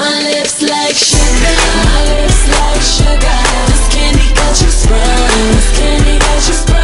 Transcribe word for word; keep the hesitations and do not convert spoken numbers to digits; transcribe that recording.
My lips like sugar, my lips like sugar. This candy got you sprung, this candy got you sprung.